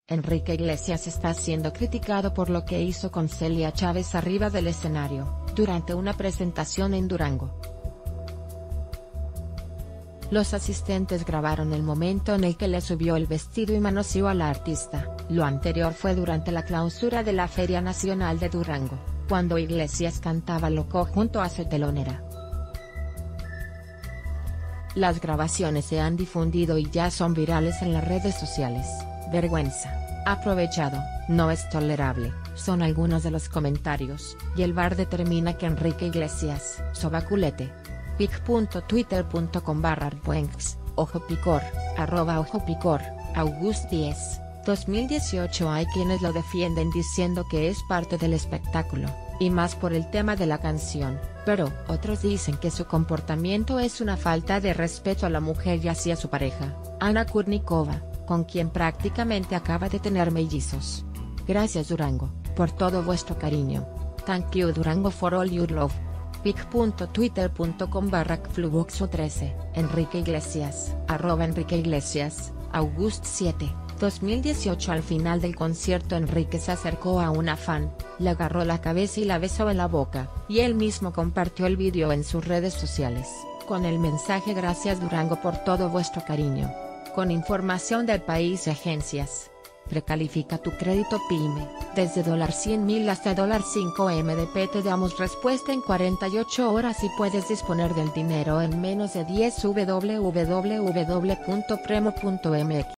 Enrique Iglesias está siendo criticado por lo que hizo con Celia Chávez arriba del escenario, durante una presentación en Durango. Los asistentes grabaron el momento en el que le subió el vestido y manoseó a la artista. Lo anterior fue durante la clausura de la Feria Nacional de Durango, cuando Iglesias cantaba Loco junto a su telonera. Las grabaciones se han difundido y ya son virales en las redes sociales. Vergüenza, aprovechado, no es tolerable, son algunos de los comentarios, y el VAR determina que Enrique Iglesias, sobaculete. pic.twitter.com/arpuenx, ojopicor, @ojopicor, August 10, 2018. Hay quienes lo defienden diciendo que es parte del espectáculo, y más por el tema de la canción, pero otros dicen que su comportamiento es una falta de respeto a la mujer y hacia su pareja, Ana Kurnikova, con quien prácticamente acaba de tener mellizos. Gracias Durango, por todo vuestro cariño. Thank you Durango for all your love. pic.twitter.com/fluboxo13, Enrique Iglesias, @Enrique Iglesias, August 7, 2018. Al final del concierto Enrique se acercó a una fan, le agarró la cabeza y la besó en la boca, y él mismo compartió el vídeo en sus redes sociales, con el mensaje "Gracias Durango por todo vuestro cariño". Con información del País y agencias. Precalifica tu crédito PYME, desde $100,000 hasta $5 MDP. Te damos respuesta en 48 horas y puedes disponer del dinero en menos de 10. www.premo.mx